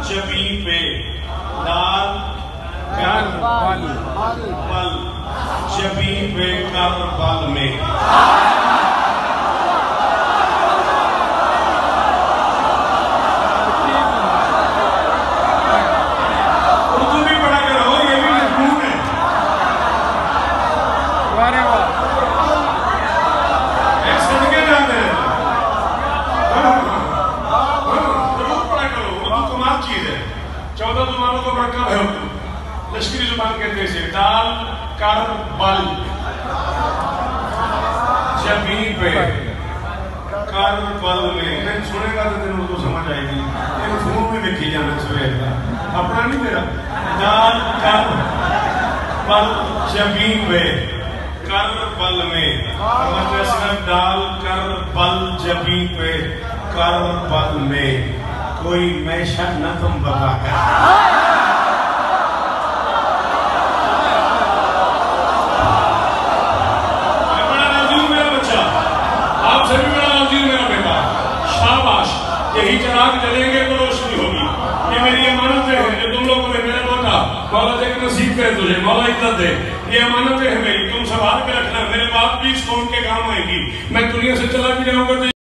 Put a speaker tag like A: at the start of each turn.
A: جبیں پہ دال کر بل جبیں پہ کر بل میں اردو بھی پڑھا کرو یہ بھی مضمون ہے ایک صدقے جاتے ہیں ضرور پڑھا کرو اردو کمال چیز ہے 14 زبانوں کو پڑھ کر ہے اردو لشکری زبان کہتے ہیں اسے دال کر بل جبیں پہ کر بل میں سنے گا تو تین اردو سمجھ آئے گی یہ فون میں دیکھی جانا سویر کا اپنا نہیں میرا دال کر بل جبیں پہ کر بل میں دال کر بل جبیں پہ کر بل میں کوئی میشہ نہ تم بتا کر یہی چراغ جلیں گے تو روشنی ہوگی یہ میری امانتیں ہیں جو تم لوگوں نے میرے بیٹا مولا دے کے نصیب کرے تجھے مولا عزت دے یہ امانتیں ہیں میری تم سنبھال کے رکھنا میرے بات بھی اس قوم کے کام آئے گی میں دنیا سے چلا بھی جاؤں گا